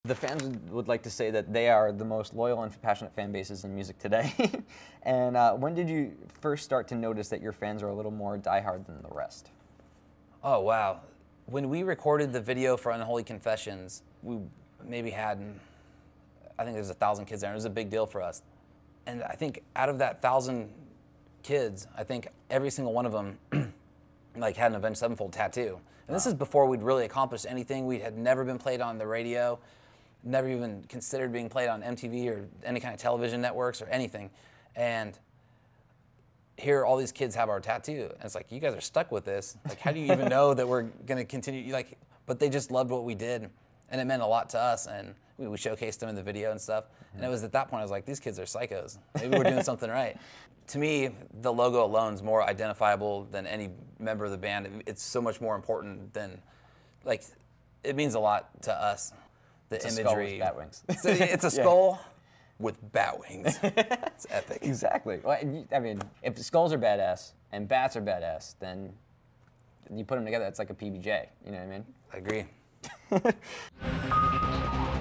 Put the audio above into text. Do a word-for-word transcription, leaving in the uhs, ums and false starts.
The fans would like to say that they are the most loyal and passionate fan bases in music today. And uh, when did you first start to notice that your fans are a little more diehard than the rest? Oh, wow. When we recorded the video for Unholy Confessions, we maybe had, I think there's a thousand kids there. It was a big deal for us. And I think out of that thousand kids, I think every single one of them like had an Avenged Sevenfold tattoo. And wow. This is before we'd really accomplished anything. We had never been played on the radio, never even considered being played on M T V or any kind of television networks or anything. And here all these kids have our tattoo. And it's like, you guys are stuck with this. Like, how do you even know that we're going to continue? Like, but they just loved what we did. And it meant a lot to us. And we, we showcased them in the video and stuff. Mm-hmm. And it was at that point I was like, these kids are psychos. Maybe we're doing something right. To me, the logo alone is more identifiable than any member of the band. It's so much more important than, like, it means a lot to us. The it's imagery. A skull with bat wings. It's a, it's a skull yeah. with bat wings. It's epic. Exactly. Well, I mean, if skulls are badass and bats are badass, then you put them together, it's like a P B J. You know what I mean? I agree.